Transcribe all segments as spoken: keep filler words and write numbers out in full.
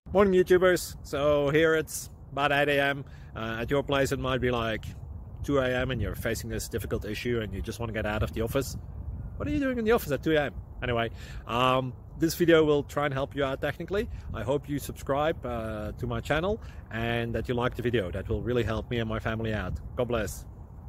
Morning YouTubers. So here it's about eight A M Uh, at your place it might be like two A M and you're facing this difficult issue and you just want to get out of the office. What are you doing in the office at two A M? Anyway, um, this video will try and help you out technically. I hope you subscribe uh, to my channel and that you like the video. That will really help me and my family out. God bless.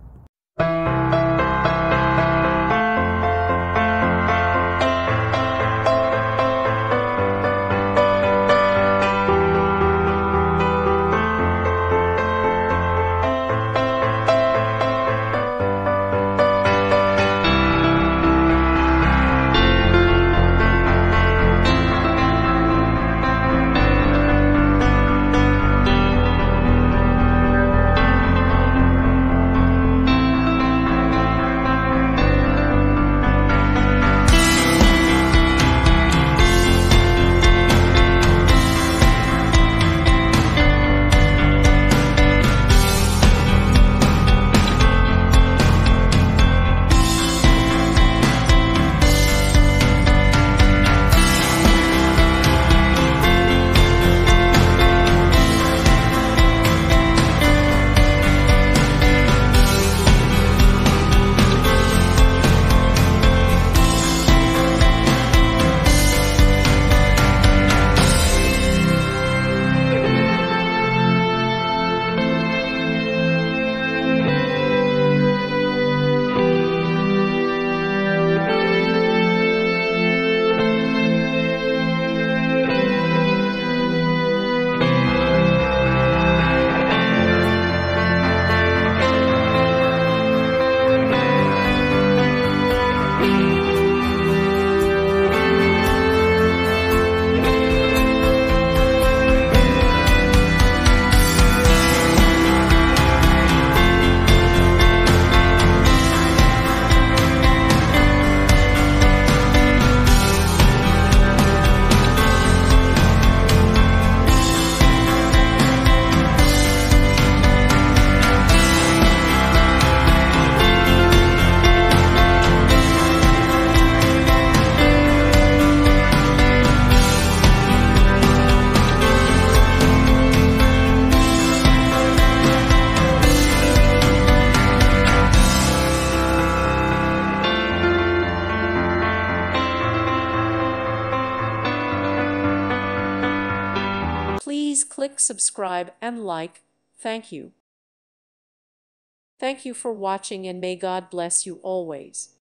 Please click subscribe and like. Thank you. Thank you for watching and may God bless you always.